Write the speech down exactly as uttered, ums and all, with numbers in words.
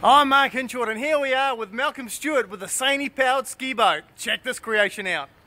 I'm Mark Hinshaw, and here we are with Malcolm Stewart with a Sainty powered ski boat. Check this creation out.